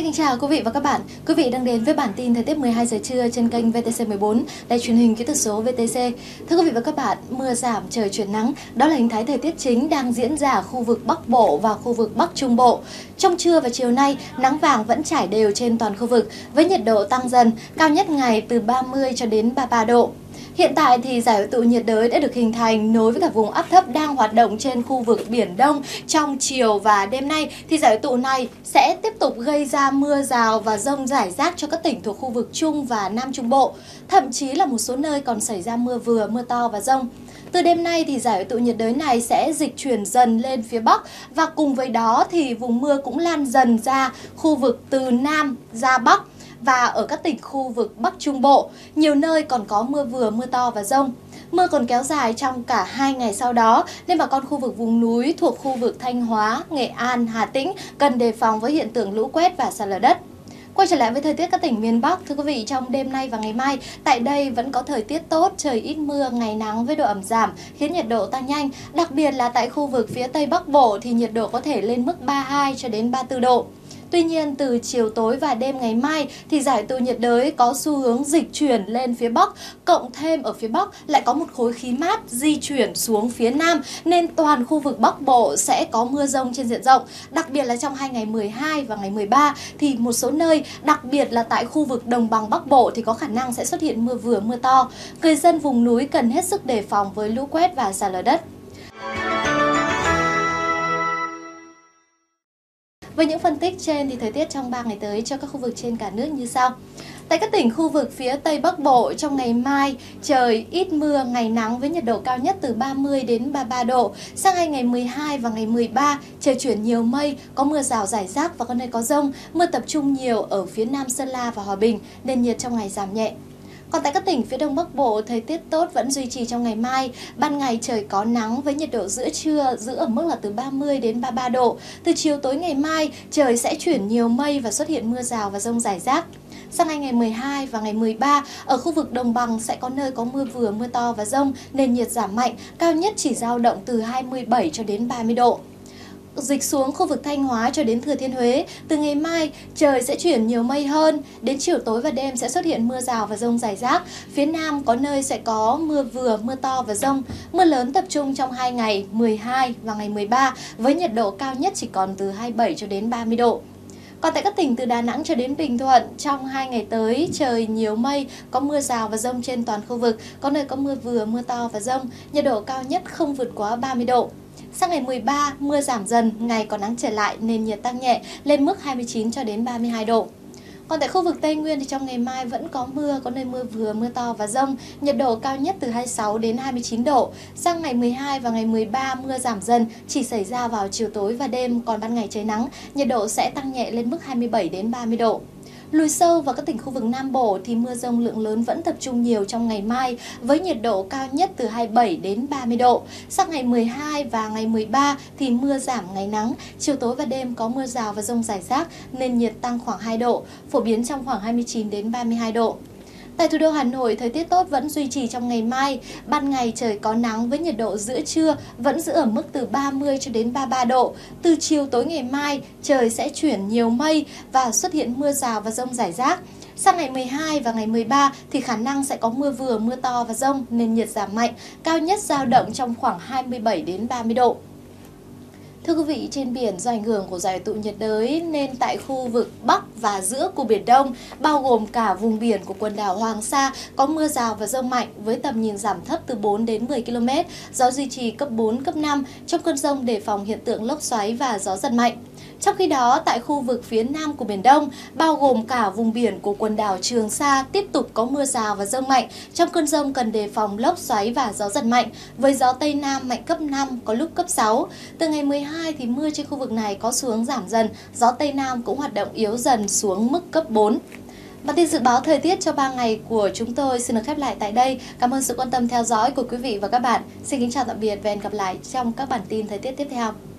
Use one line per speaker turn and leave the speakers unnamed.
Xin kính chào quý vị và các bạn. Quý vị đang đến với bản tin thời tiết 12 giờ trưa trên kênh VTC14, đài truyền hình kỹ thuật số VTC. Thưa quý vị và các bạn, mưa giảm trời chuyển nắng, đó là hình thái thời tiết chính đang diễn ra ở khu vực Bắc Bộ và khu vực Bắc Trung Bộ. Trong trưa và chiều nay, nắng vàng vẫn trải đều trên toàn khu vực với nhiệt độ tăng dần, cao nhất ngày từ 30 cho đến 33 độ. Hiện tại thì giải hội tụ nhiệt đới đã được hình thành nối với cả vùng áp thấp đang hoạt động trên khu vực Biển Đông. Trong chiều và đêm nay thì giải hội tụ này sẽ tiếp tục gây ra mưa rào và dông rải rác cho các tỉnh thuộc khu vực Trung và Nam Trung Bộ. Thậm chí là một số nơi còn xảy ra mưa vừa, mưa to và dông. Từ đêm nay thì giải hội tụ nhiệt đới này sẽ dịch chuyển dần lên phía Bắc và cùng với đó thì vùng mưa cũng lan dần ra khu vực từ Nam ra Bắc. Và ở các tỉnh khu vực Bắc Trung Bộ, nhiều nơi còn có mưa vừa, mưa to và dông. Mưa còn kéo dài trong cả 2 ngày sau đó, nên bà con khu vực vùng núi thuộc khu vực Thanh Hóa, Nghệ An, Hà Tĩnh cần đề phòng với hiện tượng lũ quét và sạt lở đất. Quay trở lại với thời tiết các tỉnh miền Bắc, thưa quý vị, trong đêm nay và ngày mai, tại đây vẫn có thời tiết tốt, trời ít mưa, ngày nắng với độ ẩm giảm, khiến nhiệt độ tăng nhanh. Đặc biệt là tại khu vực phía Tây Bắc Bộ thì nhiệt độ có thể lên mức 32 cho đến 34 độ. Tuy nhiên, từ chiều tối và đêm ngày mai thì giải hội tụ nhiệt đới có xu hướng dịch chuyển lên phía Bắc, cộng thêm ở phía Bắc lại có một khối khí mát di chuyển xuống phía Nam, nên toàn khu vực Bắc Bộ sẽ có mưa dông trên diện rộng. Đặc biệt là trong 2 ngày 12 và ngày 13 thì một số nơi, đặc biệt là tại khu vực đồng bằng Bắc Bộ thì có khả năng sẽ xuất hiện mưa vừa, mưa to. Người dân vùng núi cần hết sức đề phòng với lũ quét và sạt lở đất. Với những phân tích trên thì thời tiết trong 3 ngày tới cho các khu vực trên cả nước như sau. Tại các tỉnh khu vực phía Tây Bắc Bộ, trong ngày mai, trời ít mưa, ngày nắng với nhiệt độ cao nhất từ 30 đến 33 độ. Sang hai ngày 12 và ngày 13, trời chuyển nhiều mây, có mưa rào rải rác và có nơi có dông. Mưa tập trung nhiều ở phía Nam Sơn La và Hòa Bình, nền nhiệt trong ngày giảm nhẹ. Còn tại các tỉnh phía Đông Bắc Bộ, thời tiết tốt vẫn duy trì trong ngày mai. Ban ngày trời có nắng với nhiệt độ giữa trưa giữ ở mức là từ 30 đến 33 độ. Từ chiều tối ngày mai, trời sẽ chuyển nhiều mây và xuất hiện mưa rào và dông rải rác. Sang ngày 12 và ngày 13, ở khu vực đồng bằng sẽ có nơi có mưa vừa, mưa to và dông, nền nhiệt giảm mạnh, cao nhất chỉ dao động từ 27 cho đến 30 độ. Dịch xuống khu vực Thanh Hóa cho đến Thừa Thiên Huế, từ ngày mai trời sẽ chuyển nhiều mây hơn, đến chiều tối và đêm sẽ xuất hiện mưa rào và dông rải rác. Phía Nam có nơi sẽ có mưa vừa, mưa to và dông. Mưa lớn tập trung trong 2 ngày 12 và ngày 13 với nhiệt độ cao nhất chỉ còn từ 27 cho đến 30 độ. Còn tại các tỉnh từ Đà Nẵng cho đến Bình Thuận, trong 2 ngày tới trời nhiều mây, có mưa rào và dông trên toàn khu vực, có nơi có mưa vừa, mưa to và dông, nhiệt độ cao nhất không vượt quá 30 độ. Sang ngày 13, mưa giảm dần, ngày có nắng trở lại nên nhiệt tăng nhẹ lên mức 29 cho đến 32 độ. Còn tại khu vực Tây Nguyên thì trong ngày mai vẫn có mưa, có nơi mưa vừa, mưa to và dông, nhiệt độ cao nhất từ 26 đến 29 độ. Sang ngày 12 và ngày 13 mưa giảm dần, chỉ xảy ra vào chiều tối và đêm, còn ban ngày trời nắng, nhiệt độ sẽ tăng nhẹ lên mức 27 đến 30 độ. Lùi sâu vào các tỉnh khu vực Nam Bộ thì mưa dông lượng lớn vẫn tập trung nhiều trong ngày mai với nhiệt độ cao nhất từ 27 đến 30 độ. Sang ngày 12 và ngày 13 thì mưa giảm ngày nắng, chiều tối và đêm có mưa rào và dông rải rác nên nhiệt tăng khoảng 2 độ, phổ biến trong khoảng 29 đến 32 độ. Tại thủ đô Hà Nội, thời tiết tốt vẫn duy trì trong ngày mai. Ban ngày trời có nắng với nhiệt độ giữa trưa vẫn giữ ở mức từ 30 cho đến 33 độ. Từ chiều tối ngày mai, trời sẽ chuyển nhiều mây và xuất hiện mưa rào và dông rải rác. Sang ngày 12 và ngày 13 thì khả năng sẽ có mưa vừa, mưa to và dông nên nhiệt giảm mạnh, cao nhất dao động trong khoảng 27 đến 30 độ. Thưa quý vị, trên biển do ảnh hưởng của giải hội tụ nhiệt đới nên tại khu vực Bắc và giữa của Biển Đông, bao gồm cả vùng biển của quần đảo Hoàng Sa, có mưa rào và dông mạnh với tầm nhìn giảm thấp từ 4 đến 10 km, gió duy trì cấp 4, cấp 5, trong cơn dông đề phòng hiện tượng lốc xoáy và gió giật mạnh. Trong khi đó, tại khu vực phía Nam của Biển Đông, bao gồm cả vùng biển của quần đảo Trường Sa tiếp tục có mưa rào và dông mạnh. Trong cơn dông cần đề phòng lốc xoáy và gió giật mạnh, với gió Tây Nam mạnh cấp 5, có lúc cấp 6. Từ ngày 12 thì mưa trên khu vực này có xu hướng giảm dần, gió Tây Nam cũng hoạt động yếu dần xuống mức cấp 4. Bản tin dự báo thời tiết cho 3 ngày của chúng tôi xin được khép lại tại đây. Cảm ơn sự quan tâm theo dõi của quý vị và các bạn. Xin kính chào tạm biệt và hẹn gặp lại trong các bản tin thời tiết tiếp theo.